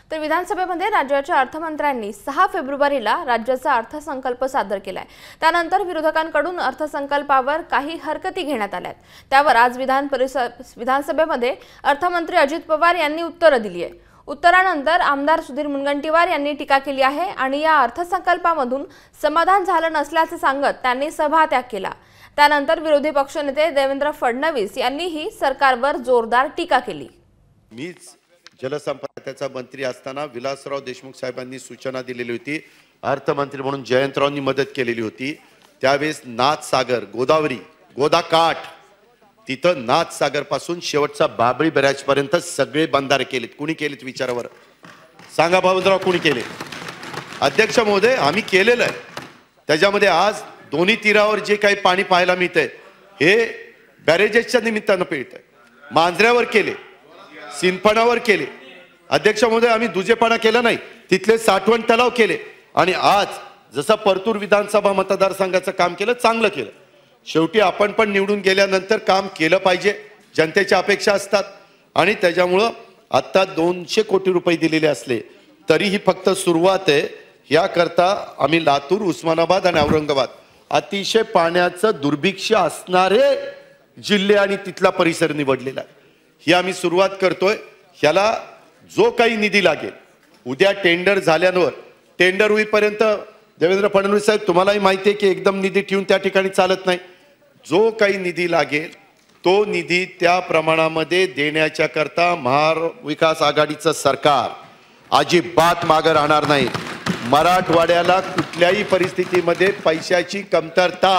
तर विधानसभेमध्ये राज्याच्या अर्थमंत्र्यांनी 6 फेब्रुवारीला राज्याचा अर्थसंकल्प सादर केलाय। त्यानंतर विरोधकांकडून अर्थसंकल्पावर काही हरकती घेण्यात आल्यात। त्यावर आज विधानसभेमध्ये अर्थमंत्री अजित पवार यांनी उत्तरं दिली आहे। उत्तरानंतर आमदार सुधीर मुनगंटीवार यांनी टीका केली आहे आणि या अर्थसंकल्पामधून समाधान झालं नसल्याचे सांगत त्यांनी सभात्याग केला। त्यानंतर विरोधी पक्षनेते देवेंद्र फडणवीस यांनीही सरकारवर जोरदार टीका केली। मीच जलसंपदाचा मंत्री असताना विलासराव देशमुख साहेबांनी सूचना दिलेली होती, अर्थमंत्री म्हणून जयंतरावांनी मदत केलेली होती। त्यावेळेस नाथसागर, गोदावरी, गोदाकाठ तिथं नाथसागर पासून शेवटचा बाबळी बॅरेज पर्यंत सगळे बंधारे केलेत। कुणी केलेत विचारावर सांगा भाऊंद्राव, कुणी केले? अध्यक्ष महोदय, आम्ही केलेलं आहे। त्याच्यामध्ये आज दोन्ही तीरावर जे काही पाणी पाहायला मिळतंय हे बॅरेजेसच्या निमित्तानं मिळतंय। मांजऱ्यावर केले, सिंदफणावर केले। अध्यक्ष महोदय, आम्ही दुजेपणा केला नाही, तिथले साठवण तलाव केले आणि आज जसं परतूर विधानसभा मतदारसंघाचं काम केलं, चांगलं केलं। शेवटी आपण पण निवडून गेल्यानंतर काम केलं पाहिजे, जनतेच्या अपेक्षा असतात आणि त्याच्यामुळं आता 200 कोटी रुपये दिलेले असले तरी ही फक्त सुरुवात आहे। याकरता आम्ही लातूर, उस्मानाबाद आणि औरंगाबाद अतिशय पाण्याचं दुर्भिक्ष असणारे जिल्हे आणि तिथला परिसर निवडलेला आहे। ही आम्ही सुरुवात करतोय। ह्याला जो काही निधी लागेल, उद्या टेंडर झाल्यावर, टेंडर होईपर्यंत देवेंद्र फडणवीस साहेब तुम्हालाही माहिती आहे की एकदम निधी ठेवून त्या ठिकाणी चालत नाही। जो काही निधी लागेल तो निधी त्या प्रमाणामध्ये देण्याच्या करता महाविकास आघाडीचं सरकार अजिबात मागे राहणार नाही। मराठवाड्याला कुठल्याही परिस्थितीमध्ये पैशाची कमतरता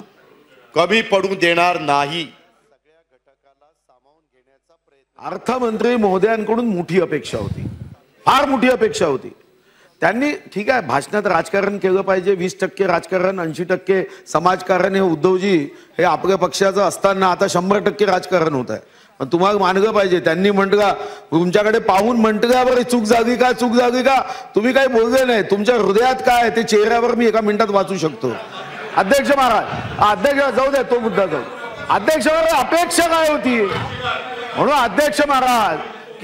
कमी पडू देणार नाही। सगळ्या घटकाला सामावून घेण्याचा प्रयत्न अर्थमंत्री महोदयांकडून मोठी अपेक्षा होती, फार मोठी अपेक्षा होती। त्यांनी ठीक आहे भाषणात राजकारण केलं पाहिजे, 20% राजकारण 80% समाजकारण हे उद्धवजी हे आपल्या पक्षाचं असताना आता 100% राजकारण होत आहे। पण तुम्हाला मानलं पाहिजे, त्यांनी म्हटलं तुमच्याकडे पाहून म्हटलं बरं चूक झाली का, चूक झाली का, तुम्ही काही बोलले नाही, तुमच्या हृदयात काय ते चेहऱ्यावर मी एका मिनिटात वाचू शकतो। अध्यक्ष महाराज, अध्यक्ष जाऊ द्या, तो मुद्दा जाऊ। अध्यक्षावर अपेक्षा काय होती म्हणून अध्यक्ष महाराज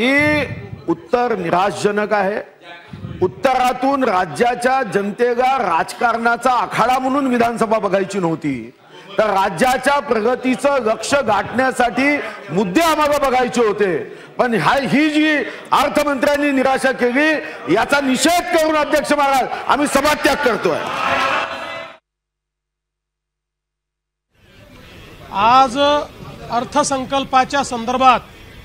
की उत्तर निराशजनक आहे। उत्तरातून राज्याच्या जनतेला राजकारणाचा आखाडा म्हणून विधानसभा बघायची नव्हती, तर राज्याच्या प्रगतीचं लक्ष गाठण्यासाठी मुद्दे आम्हाला बघायचे होते। पण ही जी अर्थमंत्र्यांनी निराशा केली याचा निषेध करून अध्यक्ष महाराज आम्ही सभात्याग करतोय। आज अर्थसंकल्पाच्या संदर्भात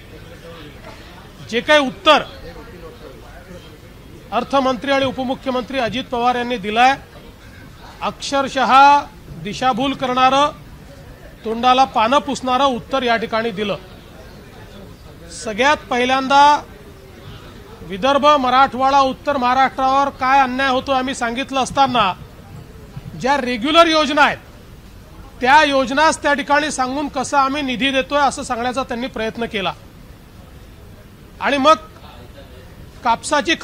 जे काही उत्तर अर्थमंत्री आणि उपमुख्यमंत्री अजित पवार यांनी दिलाय, अक्षरशः दिशाभूल करणारं, तोंडाला पानं पुसणारं उत्तर या ठिकाणी दिलं। सगळ्यात पहिल्यांदा विदर्भ, मराठवाडा, उत्तर महाराष्ट्रावर काय अन्याय होतो आम्ही सांगितलं असताना ज्या रेग्युलर योजना आहेत त्या योजनाच त्या ठिकाणी सांगून कसं आम्ही निधी देतोय असं सांगण्याचा त्यांनी प्रयत्न केला। आणि मग कापसाची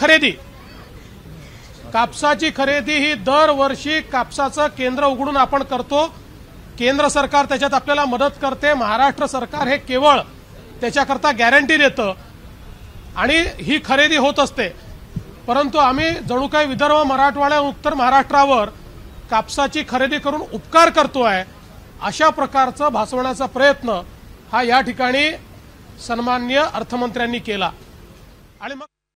खरेदी ही दरवर्षी कापसाचं केंद्र उघडून आपण करतो। केंद्र सरकार त्याच्यात आपल्याला मदत करते, महाराष्ट्र सरकार हे केवळ त्याच्याकरता गॅरंटी देतं आणि ही खरेदी होत असते। परंतु आम्ही जणू काही विदर्भ, मराठवाडा, उत्तर महाराष्ट्रावर कापसाची खरेदी करून उपकार करतोय अशा प्रकारचं भासवण्याचा प्रयत्न हा या ठिकाणी सन्माननीय अर्थमंत्र्यांनी केला। आणि मग